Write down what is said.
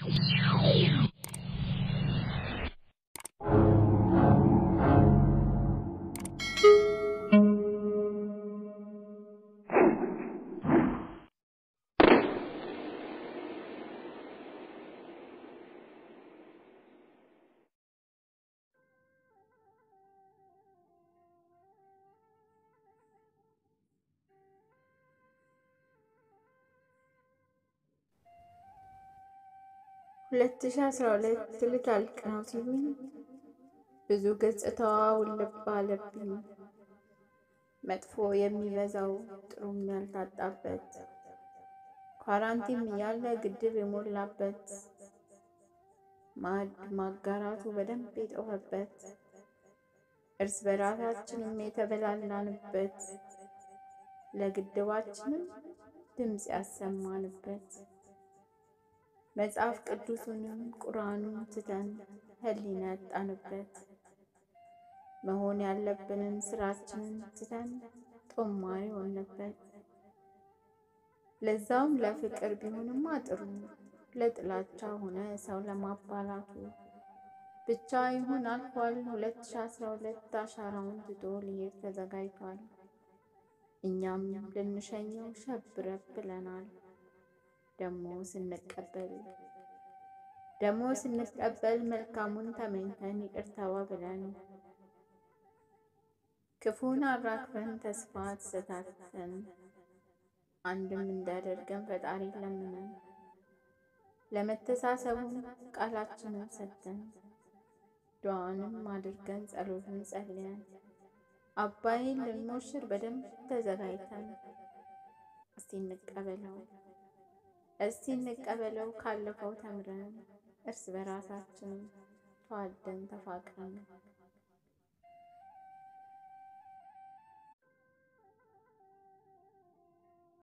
ሁለት ሺህ 12 ልታልቅ ነው ሲሉኝ ብዙ ገጽታዋ ውልብ አለብኝ። መጥፎ የሚበዛው ጥሩም ያልታጣበት ኳራንቲን ያለ ግድብ የሞላበት ማዕድ ማጋራቱ በደንብ የጠወበት እርስ በራሳችንም የተበላላንበት ለግድባችንም ድምጽ ያሰማንበት መጽሐፍ ቅዱስንም ቁርአኑን ትተን ህሊና ያጣንበት መሆን ያለብንን ስራችንን ትተን ጦማሪ ሆነበት ለዛውም ለፍቅር ቢሆንማ ጥሩ ለጥላቻ ሆነ ሰው ለማባላቱ ብቻ ይሁን አልፏል 2012 አሻራውን ትቶ ሊሄድ ተዘጋጅቷል። እኛም ልንሸኘው ሸብረብ ብለናል። ደሞ ስንቀበል መልካሙን ተመኝተን ይቅርታዋ ብለን ክፉን አራክፈን ተስፋ ተሰታተን አንድም እንዳደርገን ፈጣሪ ለምነን ለመተሳሰቡን ቃላችንን ሰጥተን ዱዓንም አድርገን ጸሎትን ጸልየን አባይን ልንሞሽር በደንብ ተዘጋጅተን እስቲ እንቀበለው ካለፈው ተምረን እርስ በራሳችን ተዋደን ተፋቅረን